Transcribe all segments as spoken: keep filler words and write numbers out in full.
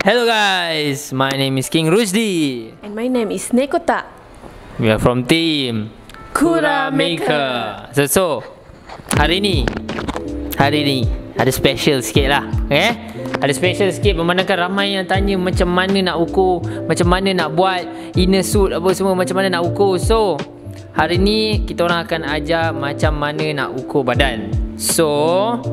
Hello guys, my name is King Rusdi. And my name is Nekota. We are from team Kura Maker. So, so hari ni Hari ni ada special sikit lah, eh? Ada special sikit memandangkan ramai yang tanya macam mana nak ukur, macam mana nak buat inner suit apa semua, macam mana nak ukur. So hari ni kita orang akan ajar macam mana nak ukur badan. So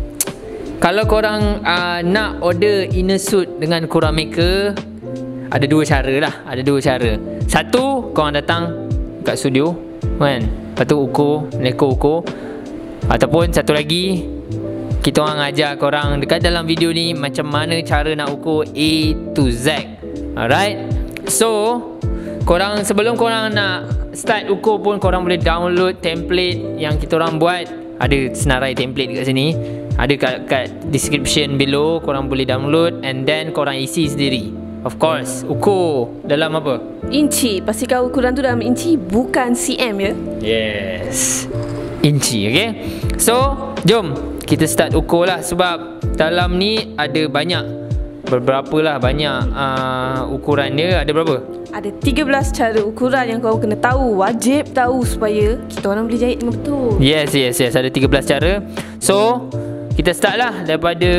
kalau korang uh, nak order inner suit dengan Kura Maker, ada dua cara lah, ada dua cara. Satu, korang datang kat studio kan, lepas tu ukur, neko ukur. Ataupun satu lagi, kita orang ajar korang dekat dalam video ni macam mana cara nak ukur A to Z. Alright. So korang, sebelum korang nak start ukur pun, korang boleh download template yang kita orang buat. Ada senarai template dekat sini, ada kat, kat description below. Korang boleh download and then korang isi sendiri. Of course, ukur dalam apa? Inci. Pastikan ukuran tu dalam inci, bukan cm ya. Yes, inci. Okay. So jom kita start ukur lah. Sebab dalam ni ada banyak, beberapa lah banyak uh, ukuran dia. Ada berapa? Ada tiga belas cara ukuran yang kau kena tahu. Wajib tahu supaya kita orang boleh jahit dengan betul. Yes, yes, yes. Ada tiga belas cara. So kita start lah daripada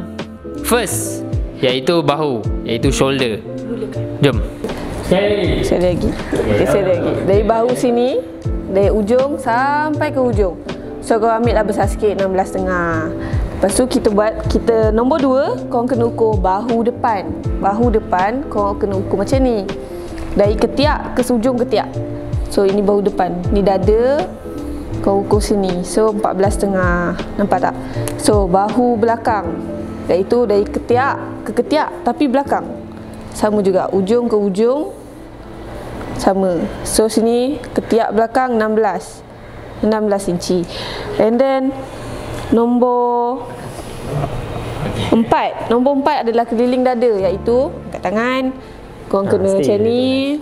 first, iaitu bahu, iaitu shoulder. Jom. Sekali. Sekali lagi. Okay, sekali lagi. Dari bahu sini, dari ujung sampai ke ujung. So kau ambil lah besar sikit, enam belas setengah. Lepas tu kita buat, kita nombor dua, kau kena ukur bahu depan. Bahu depan kau kena ukur macam ni, dari ketiak ke ujung ketiak. So ini bahu depan, ni dada, kau ukur sini. So empat belas setengah. Nampak tak? So bahu belakang, iaitu dari ketiak ke ketiak tapi belakang. Sama juga, ujung ke ujung sama. So sini ketiak belakang enam belas enam belas inci. And then nombor empat, nombor empat adalah keliling dada, iaitu kat tangan korang ha, kena macam ni.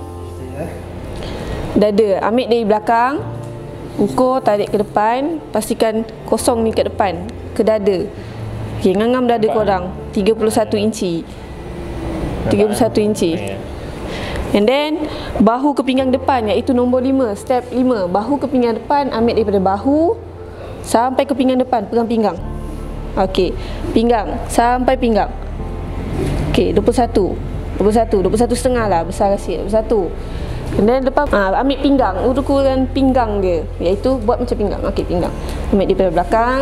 Dada ambil dari belakang, ukur, tarik ke depan, pastikan kosong ni kat depan, ke dada. Okay, ngangam dada korang tiga puluh satu inci, tiga puluh satu inci. And then bahu ke pinggang depan, iaitu nombor lima, step lima. Bahu ke pinggang depan, ambil daripada bahu sampai ke pinggang depan, pegang pinggang. Okey, pinggang sampai pinggang. Okey, dua puluh satu, dua puluh satu, dua puluh satu setengah lah, besar sikit, dua puluh satu. And then lepas ha, ambil pinggang, ukuran pinggang dia, iaitu buat macam pinggang. Okey, pinggang ambil daripada belakang,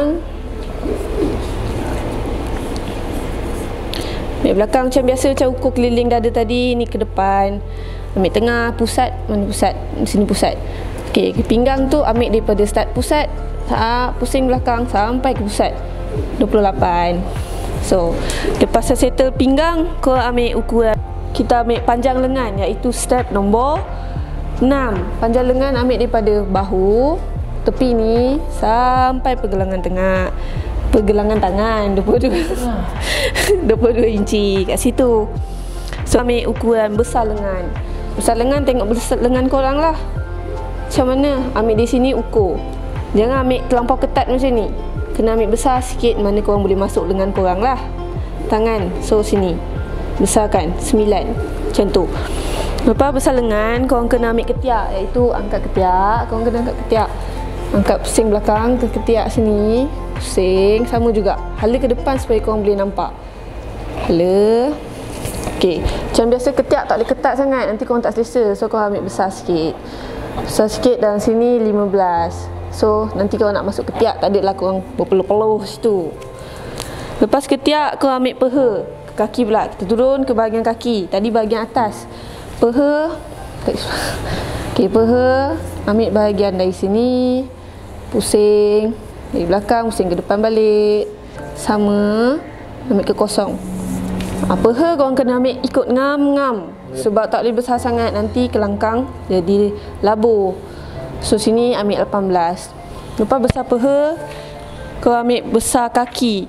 ambil belakang macam biasa, macam ukur keliling dada tadi. Ni ke depan, ambil tengah, pusat, mana pusat? Sini pusat. Okey, pinggang tu ambil daripada start pusat, ha, pusing belakang sampai ke pusat, dua puluh lapan. So lepas dah settle pinggang, kau ambil ukuran, kita ambil panjang lengan, iaitu step nombor enam. Panjang lengan ambil daripada bahu tepi ni sampai pergelangan tengah, pergelangan tangan, dua puluh dua dua puluh dua inci kat situ. So ambil ukuran besar lengan. Besar lengan, tengok besar lengan korang lah macam mana. Ambil di sini ukur, jangan ambil terlampau ketat macam ni, kena ambil besar sikit, mana korang boleh masuk lengan korang lah. Tangan, so sini besarkan sembilan, macam tu. Lepas besar lengan, korang kena ambil ketiak, iaitu angkat ketiak. Korang kena angkat ketiak, angkat pusing belakang ke ketiak sini, pusing, sama juga. Hala ke depan supaya korang boleh nampak. Hala. Okey, macam biasa ketiak tak boleh ketat sangat, nanti korang tak selesa. So korang ambil besar sikit, besar sikit dalam sini lima belas. So nanti korang nak masuk ketiak, tak adalah korang berpeluh-peluh situ. Lepas ketiak, korang ambil peha ke kaki pula. Kita turun ke bahagian kaki, tadi bahagian atas. Peha, okey, peha ambil bahagian dari sini, pusing dari belakang, pusing ke depan balik, sama, ambil ke kosong. Apa ha, korang kena ambil ikut ngam-ngam, sebab tak boleh besar sangat, nanti kelangkang jadi labur. So sini ambil lapan belas. Lepas besar peha, korang ambil besar kaki,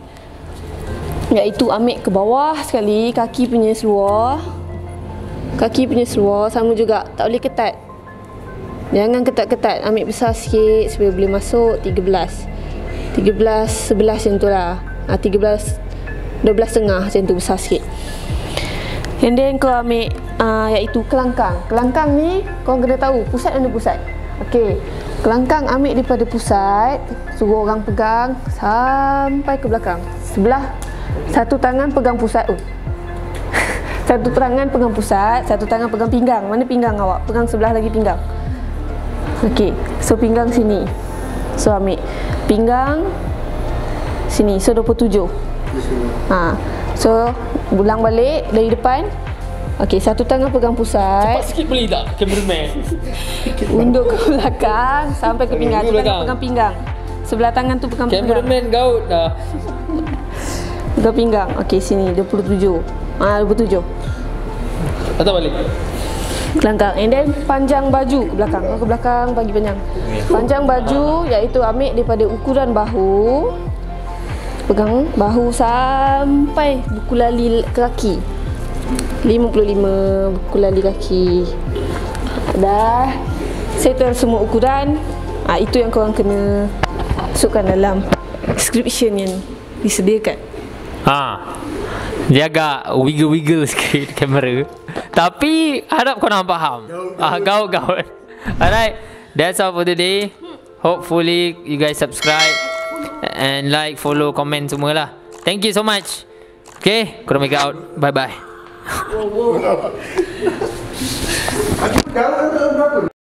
iaitu ambil ke bawah sekali, kaki punya seluar. Kaki punya seluar sama juga, tak boleh ketat, jangan ketat-ketat, ambil besar sikit supaya boleh masuk tiga belas. tiga belas, sebelas macam tu lah. ha, tiga belas, dua belas setengah macam tu, besar sikit. And then kau ambil uh, iaitu kelangkang. Kelangkang ni kau kena tahu pusat mana pusat. Okey. Kelangkang ambil daripada pusat, suruh orang pegang sampai ke belakang. Sebelah satu tangan pegang pusat. Oh. Satu tangan pegang pusat, satu tangan pegang pinggang. Mana pinggang awak? Pegang sebelah lagi pinggang. Okey. So pinggang sini. So ambil pinggang sini. So dua puluh tujuh. Ha. So ulang balik dari depan. Okey, satu tangan pegang pusat. Cepat sikit boleh tak, cameraman? Undur ke belakang sampai ke pinggang. Satu tangan pegang pinggang. Sebelah tangan tu pegang pinggang. Cameraman gaut dah. Pegang pinggang. Okey, sini dua puluh tujuh. Ah, dua puluh tujuh. Atau balik. Kelangkang. And then panjang baju ke belakang. Ke belakang bagi panjang. Panjang baju iaitu ambil daripada ukuran bahu. Pegang bahu sampai buku lali kaki. lima puluh lima buku lali kaki. Dah settle semua ukuran. Ah, itu yang korang kena masukkan dalam description yang disediakan. Ha. Dia agak wiggle-wiggle sikit kamera. Tapi harap korang faham. Ah, gaut-gaut. Alright, that's all for today. Hopefully you guys subscribe and like, follow, comment semua lah. Thank you so much. Okay, korang make out. Bye bye.